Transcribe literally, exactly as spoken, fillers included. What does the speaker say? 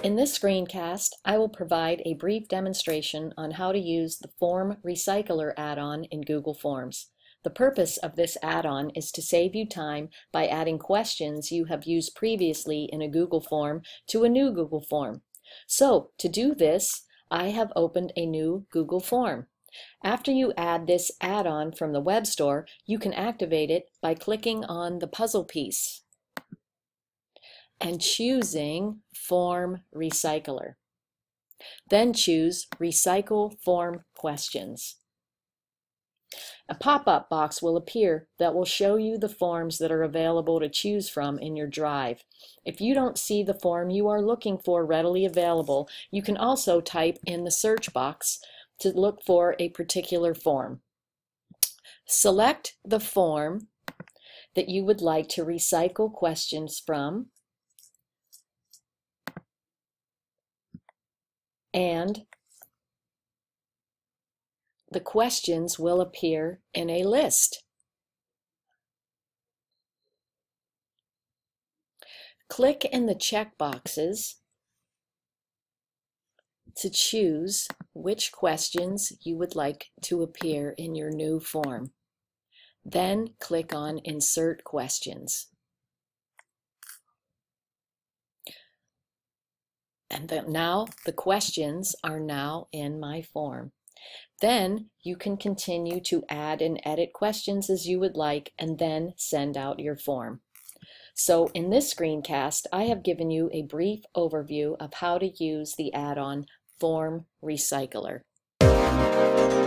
In this screencast, I will provide a brief demonstration on how to use the Form Recycler add-on in Google Forms. The purpose of this add-on is to save you time by adding questions you have used previously in a Google form to a new Google form. So, to do this, I have opened a new Google form. After you add this add-on from the web store, you can activate it by clicking on the puzzle piece and choosing Form Recycler. Then choose Recycle Form Questions. A pop-up box will appear that will show you the forms that are available to choose from in your drive. If you don't see the form you are looking for readily available, you can also type in the search box to look for a particular form. Select the form that you would like to recycle questions from, and the questions will appear in a list. Click in the check boxes to choose which questions you would like to appear in your new form. Then click on Insert Questions. And the, now the questions are now in my form. Then you can continue to add and edit questions as you would like, and then send out your form. So in this screencast, I have given you a brief overview of how to use the add-on Form Recycler.